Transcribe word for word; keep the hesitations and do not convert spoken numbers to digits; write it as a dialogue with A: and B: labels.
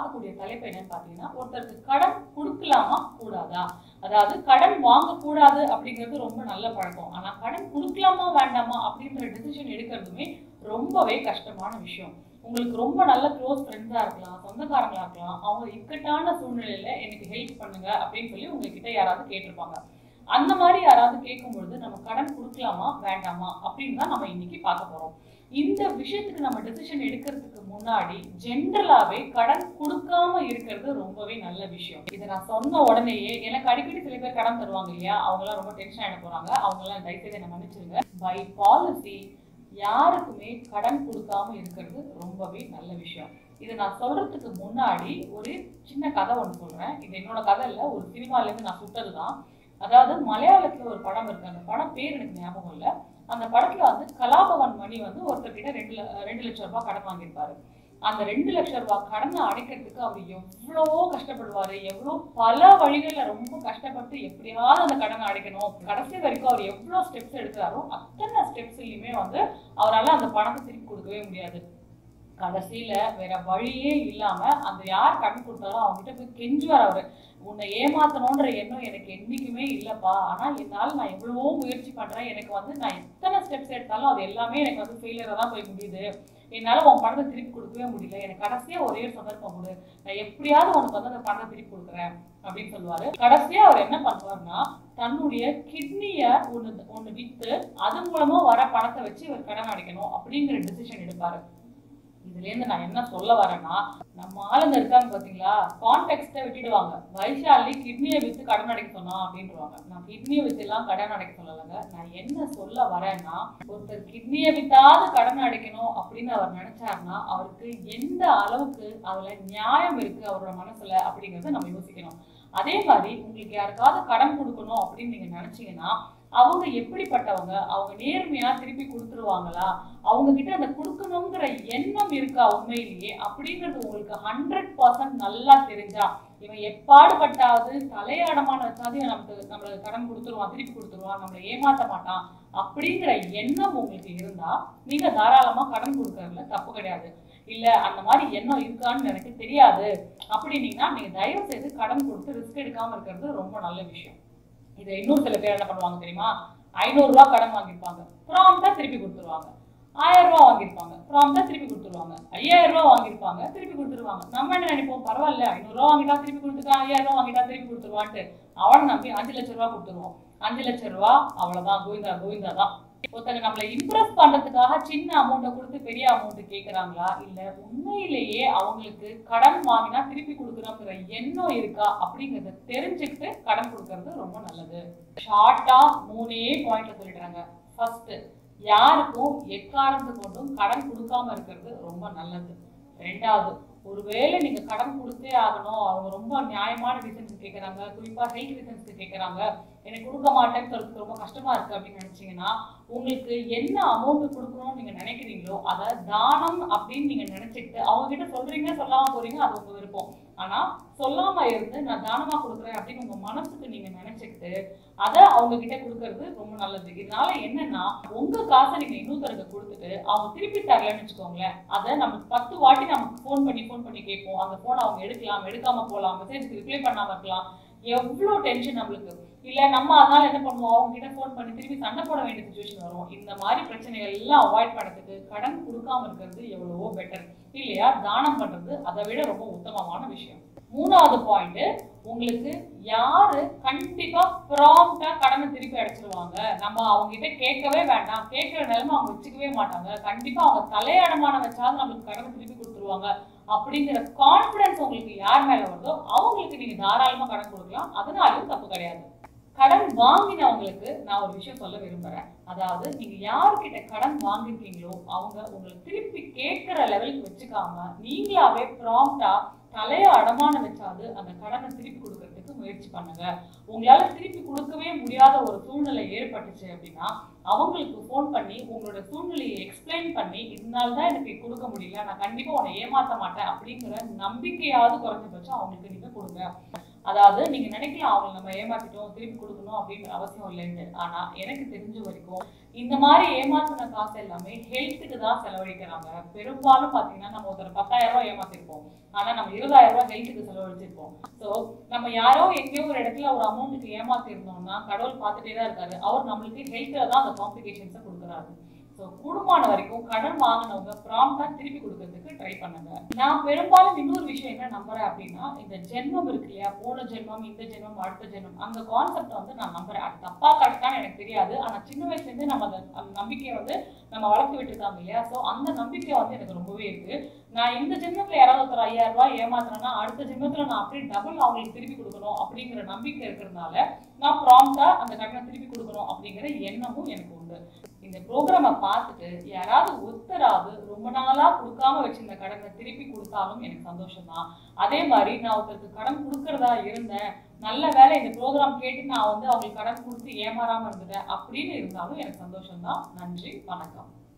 A: பார்க்கக்கூடிய தலைப்பு என்னன்னு பார்த்தீங்கன்னா, ஒருத்தருக்கு கடன் கொடுக்கலாமா கூடாதா? அதாவது கடன் வாங்கக்கூடாது அப்படிங்கிறது ரொம்ப நல்ல பழக்கம். ஆனால் கடன் கொடுக்கலாமா வேண்டாமா அப்படின்ற டிசிஷன் எடுக்கிறதுமே ரொம்பவே கஷ்டமான விஷயம். உங்களுக்கு ரொம்ப நல்ல க்ளோஸ் ஃப்ரெண்ட்ஸாக இருக்கலாம், சொந்தக்காரங்களாக இருக்கலாம். அவங்க இக்கட்டான சூழ்நிலையில் எனக்கு ஹெல்ப் பண்ணுங்க அப்படின்னு சொல்லி உங்ககிட்ட யாராவது கேட்டிருப்பாங்க. அந்த மாதிரி யாராவது கேட்கும்பொழுது நம்ம கடன் கொடுக்கலாமா வேண்டாமா அப்படின்னு தான் நம்ம இன்னைக்கு பார்க்க போகிறோம். இந்த விஷயத்துக்கு நம்ம டெசிஷன் எடுக்கிறதுக்கு முன்னாடி ஜென்ரலாகவே கடன் கொடுக்காம இருக்கிறது ரொம்பவே நல்ல விஷயம். இதை நான் சொன்ன உடனேயே எனக்கு அடிக்கடி சில பேர் கடன் தருவாங்க இல்லையா, அவங்களாம் ரொம்ப டென்ஷன் ஆகிட போகிறாங்க. அவங்களாம் தயவுசெய்து என்ன மன்னிச்சிருங்க. பை பாலிசி யாருக்குமே கடன் கொடுக்காம இருக்கிறது ரொம்பவே நல்ல விஷயம். இதை நான் சொல்றதுக்கு முன்னாடி ஒரு சின்ன கதை ஒன்று சொல்றேன். இது என்னோட கதை இல்லை, ஒரு சினிமாலேருந்து நான் சுட்டது தான். அதாவது மலையாளத்துல ஒரு படம் இருக்கு, அந்த படம் பேர் எனக்கு ஞாபகம் இல்லை. அந்த படத்துல வந்து கலாபவன் மணி வந்து ஒருத்தர்கிட்ட ரெண்டு ரெண்டு லட்சம் ரூபாய் கடன் வாங்கியிருப்பாரு. அந்த ரெண்டு லட்சம் ரூபாய் கடனை அடைக்கிறதுக்கு அவர் எவ்வளவோ கஷ்டப்படுவாரு, எவ்வளோ பல வழிகள்ல ரொம்ப கஷ்டப்பட்டு எப்படியாவது அந்த கடனை அடைக்கணும். கடைசி வரைக்கும் அவர் எவ்வளோ ஸ்டெப்ஸ் எடுக்கிறாரோ அத்தனை ஸ்டெப்ஸ்லயுமே வந்து அவரால் அந்த பணத்தை திருப்பி கொடுக்கவே முடியாது. கடைசியில வேற வழியே இல்லாம அந்த யார் கடன் கொடுத்தாலும் அவங்ககிட்ட போய் கெஞ்சுவார் அவரு. உன்னை ஏமாத்தணுன்ற எண்ணம் எனக்கு என்னைக்குமே இல்லப்பா, ஆனா என்னால நான் எவ்வளவோ முயற்சி பண்றேன், எனக்கு வந்து நான் எத்தனை ஸ்டெப்ஸ் எடுத்தாலும் அது எல்லாமே எனக்கு வந்து ஃபெயிலியரா தான் போய் முடியுது. என்னால உன் பணத்தை திருப்பி கொடுக்கவே முடியல, எனக்கு கடைசியா ஒரே ஒரு சந்தர்ப்பம் கொடு, நான் எப்படியாவது உனக்கு வந்து அந்த பணத்தை திருப்பி கொடுக்குறேன் அப்படின்னு சொல்லுவாரு. கடைசியா அவர் என்ன பண்ணுவாருன்னா, தன்னுடைய கிட்னிய ஒண்ணு ஒண்ணு வித்து அது மூலமா வர பணத்தை வச்சு இவர் கடன் அடைக்கணும் அப்படிங்கிற டிசிஷன் எடுப்பாரு. இதுல இருந்து நான் என்ன சொல்ல வரேன்னா, நம்ம ஆளுங்க இருக்காங்க பாத்தீங்களா, கான்டெக்ஸ்ட விட்டுடுவாங்க. வைஷாலி கிட்னியை வித்து கடன் அடைக்க சொன்னா அப்படின்றாங்க. நான் கிட்னியை வித்து எல்லாம் கடன் அடைக்க சொல்லலைங்க. நான் என்ன சொல்ல வரேன்னா, ஒருத்தர் கிட்னியை வித்தாவது கடன் அடைக்கணும் அப்படின்னு அவர் நினைச்சாருன்னா அவருக்கு எந்த அளவுக்கு அதுல நியாயம் இருக்கு அவரோட மனசுல அப்படிங்கறத நம்ம யோசிக்கணும். அதே மாதிரி உங்களுக்கு யாருக்காவது கடன் கொடுக்கணும் அப்படின்னு நீங்க நினைச்சீங்கன்னா அவங்க எப்படிப்பட்டவங்க, அவங்க நேர்மையா திருப்பி கொடுத்துருவாங்களா, அவங்க கிட்ட அந்த கொடுக்கணுங்கிற எண்ணம் இருக்கா உண்மையிலேயே அப்படிங்கிறது உங்களுக்கு ஹண்ட்ரட் பர்சன்ட் நல்லா தெரிஞ்சா, இவன் எப்பாடுபட்டாவது தலையாடமான வச்சாது நமக்கு நம்மளுக்கு கடன் கொடுத்துருவான், திருப்பி கொடுத்துருவான், நம்மளை ஏமாற்ற மாட்டான் அப்படிங்கிற எண்ணம் உங்களுக்கு இருந்தா நீங்க தாராளமா கடன் கொடுக்கறதுல தப்பு கிடையாது. இல்ல அந்த மாதிரி எண்ணம் இருக்கான்னு எனக்கு தெரியாது அப்படின்னீங்கன்னா நீங்க தயவு செய்து கடன் கொடுத்து ரிஸ்க் எடுக்காம இருக்கிறது ரொம்ப நல்ல விஷயம். இதை இன்னொரு சில பேர் என்ன பண்ணுவாங்க தெரியுமா, ஐநூறு ரூபாய் கடன் வாங்கியிருப்பாங்க, ப்ராம்ப்டா திருப்பி கொடுத்துருவாங்க. ஆயிரம் ரூபாய் வாங்கியிருப்பாங்க, ப்ராம்ப்டா திருப்பி கொடுத்துருவாங்க. ஐயாயிரம் ரூபாய் வாங்கியிருப்பாங்க, திருப்பி கொடுத்துருவாங்க. நம்ம என்ன நினைப்போம், பரவாயில்ல ஐநூறு ரூபாய் வாங்கிட்டா திருப்பி கொடுத்துருக்கான், ஐயாயிரம் ரூபாய் வாங்கிட்டா திருப்பி கொடுத்துருவான்ட்டு அவனை நம்பி அஞ்சு லட்சம் ரூபாய் கொடுத்துருவோம். அஞ்சு லட்சம் ரூபாய் அவ்வளவுதான், கோவிந்தா கோவிந்தா தான். ஒருத்தங்க நம்மளை இம்ப்ரெஸ் பண்றதுக்காக சின்ன அமௌண்ட்டை கொடுத்து பெரிய அமௌண்ட் கேட்கறாங்களா, இல்ல உண்மையிலேயே அவங்களுக்கு கடன் வாங்கினா திருப்பி கொடுக்கணுங்கிற எண்ணம் இருக்கா அப்படிங்கறத தெரிஞ்சுக்கிட்டு கடன் கொடுக்கறது ரொம்ப நல்லது. ஷார்ட்டா மூணே பாயிண்ட்ல சொல்லிடுறாங்க. ஃபர்ஸ்ட், யாருக்கும் எக்காரணத்து கொண்டும் கடன் கொடுக்காம இருக்கிறது ரொம்ப நல்லது. ரெண்டாவது, ஒருவேளை நீங்க கடன் கொடுத்தே ஆகணும், அவங்க ரொம்ப நியாயமான ரீசன்ஸ் கேட்கறாங்க, குறிப்பா ஹெல்த் ரீசன்ஸ்க்கு கேட்கறாங்க, எனக்கு கொடுக்க மாட்டேன்னு சொல்றதுக்கு ரொம்ப கஷ்டமா இருக்கு அப்படின்னு நினைச்சீங்கன்னா உங்களுக்கு என்ன அமௌண்ட் கொடுக்கணும்னு நீங்க நினைக்கிறீங்களோ அதை தானம் அப்படின்னு நீங்க நினைச்சுக்கிட்டு அவங்க கிட்ட சொல்றீங்க சொல்லாம போறீங்க, அது உங்க விருப்பம். ஆனா சொல்லாம இருந்து நான் தானமா கொடுக்குறேன் அப்படின்னு உங்க மனசுக்கு நீங்க நினைச்சுக்கிட்டு அதை அவங்க கிட்ட கொடுக்கறது ரொம்ப நல்லது. இதனால என்னன்னா, உங்க காசை நீங்க இன்னொருத்தருக்கு கொடுத்துட்டு அவங்க திருப்பி தரலன்னு வச்சுக்கோங்களேன், அதை நமக்கு பத்து வாட்டி நமக்கு போன் பண்ணி போன் பண்ணி கேட்போம். அந்த போன் அவங்க எடுக்கலாம், எடுக்காம போகலாம், மெசேஜ்க்கு ரிப்ளை பண்ணாம இருக்கலாம், எவ்வளோ டென்ஷன் நம்மளுக்கு. இல்ல நம்ம அதனால என்ன பண்ணுவோம், அவங்க கிட்ட போன் பண்ணி திருப்பி சண்டை போட வேண்டிய சிச்சுவேஷன் வரும். இந்த மாதிரி பிரச்சனைகள் எல்லாம் அவாய்ட் பண்ணதுக்கு கடன் கொடுக்காம இருக்கிறது எவ்வளவோ பெட்டர் இல்லையா? தானம் பண்றது அதை விட ரொம்ப உத்தமமான விஷயம். மூணாவது பாயிண்ட், உங்களுக்கு யாரு கண்டிப்பா ப்ராம்ப்டா கடனை திருப்பி அடைச்சிருவாங்க, நம்ம அவங்க கிட்ட கேட்கவே வேண்டாம், கேட்கிற நிலைமை அவங்க வச்சுக்கவே மாட்டாங்க, கண்டிப்பா அவங்க தலையடமான வச்சாலும் நம்மளுக்கு கடனை திருப்பி கொடுத்துருவாங்க அப்படிங்கிற கான்பிடன்ஸ் உங்களுக்கு யார் மேல வருதோ அவங்களுக்கு நீங்க தாராளமா கடன் கொடுக்கலாம். அதனாலும் தப்பு கிடையாது. கடன் வாங்கினவங்களுக்கு நான் ஒரு விஷயம் சொல்ல விரும்புறேன். அதாவது நீங்க யாருக்கிட்ட கடன் வாங்கிருக்கீங்களோ அவங்க உங்களை திருப்பி கேட்கிற லெவலுக்கு வச்சுக்காம நீங்களாவே ப்ராம்ப்டா தலைய அடமான வச்சாது அந்த கடனை திருப்பி கொடுக்கறதுக்கு முயற்சி பண்ணுங்க. உங்களால திருப்பி கொடுக்கவே முடியாத ஒரு சூழ்நிலை ஏற்பட்டுச்சு அப்படின்னா அவங்களுக்கு போன் பண்ணி உங்களோட சூழ்நிலையை எக்ஸ்பிளைன் பண்ணி, இதனால்தான் எனக்கு கொடுக்க முடியல, நான் கண்டிப்பா உன்னை ஏமாற்ற மாட்டேன் அப்படிங்கிற நம்பிக்கையாவது குறைஞ்சபட்சம் அவங்களுக்கு நீங்க கொடுங்க. அதாவது நீங்க நினைக்கலாம் அவங்க நம்ம ஏமாத்திட்டோம் திருப்பி கொடுக்கணும் அப்படின்னு அவசியம் இல்லைன்னு. ஆனா எனக்கு தெரிஞ்ச வரைக்கும் இந்த மாதிரி ஏமாத்தின காசு எல்லாமே ஹெல்த்துக்கு தான் செலவழிக்கிறாங்க. பெரும்பாலும் பாத்தீங்கன்னா நம்ம ஒருத்தர் பத்தாயிரம் ரூபாய் ஏமாத்திருப்போம், ஆனா நம்ம இருபதாயிரம் ரூபாய் ஹெல்த்துக்கு செலவழிச்சிருப்போம். ஸோ நம்ம யாரோ எங்கேயோ ஒரு இடத்துல ஒரு அமௌண்ட்டுக்கு ஏமாத்தி இருந்தோம்னா கடவுள் பார்த்துட்டே தான் இருக்காரு. அவர் நம்மளுக்கு ஹெல்த்ல தான் அந்த காம்ப்ளிகேஷன்ஸை கொடுக்குறாரு. ஸோ கூடுமான வரைக்கும் கடன் வாங்கினவங்க ப்ராம்ப்டா திருப்பி கொடுக்கறதுக்கு ட்ரை பண்ணுங்க. நான் பெரும்பாலும் இன்னொரு விஷயம் என்ன நம்புறேன் அப்படின்னா, இந்த ஜென்மம் இருக்கு இல்லையா, போன ஜென்மம் இந்த ஜென்மம் அடுத்த ஜென்மம், அந்த கான்செப்ட் வந்து நான் நம்புறேன். அது தப்பா கரெக்டான்னு எனக்கு தெரியாது, ஆனா சின்ன வயசுல இருந்து நம்ம அந்த நம்பிக்கையை வந்து நம்ம வளர்த்து விட்டுருக்காங்க இல்லையா. ஸோ அந்த நம்பிக்கை வந்து எனக்கு ரொம்பவே இருக்கு. நான் இந்த ஜென்மத்துல யாராவது ஒரு ஐயாயிரம் ரூபாய் ஏமாத்துறேன்னா அடுத்த ஜென்மத்துல நான் அப்படியே டபுள் அவங்களுக்கு திருப்பி கொடுக்கணும் அப்படிங்கிற நம்பிக்கை இருக்கிறதுனால நான் ப்ராம்ப்டா அந்த கடனை திருப்பி கொடுக்கணும் அப்படிங்கிற எண்ணமும் எனக்கு உண்டு. இந்த ப்ரோக்ராமை பார்த்துட்டு யாராவது ஒருத்தராவது ரொம்ப நாளா கொடுக்காம வச்சிருந்த கடனை திருப்பி கொடுத்தாலும் எனக்கு சந்தோஷம் தான். அதே மாதிரி நான் ஒருத்தருக்கு கடன் கொடுக்கறதா இருந்தேன், நல்ல வேலை இந்த ப்ரோக்ராம் கேட்டு நான் வந்து அவங்களுக்கு கடன் கொடுத்து ஏமாறாம இருந்துட்டேன் அப்படின்னு இருந்தாலும் எனக்கு சந்தோஷம் தான். நன்றி, வணக்கம்.